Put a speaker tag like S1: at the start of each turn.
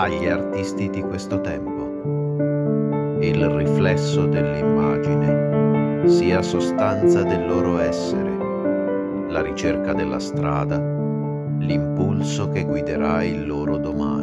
S1: agli artisti di questo tempo. Il riflesso dell'immagine sia sostanza del loro essere, la ricerca della strada, l'impulso che guiderà il loro domani.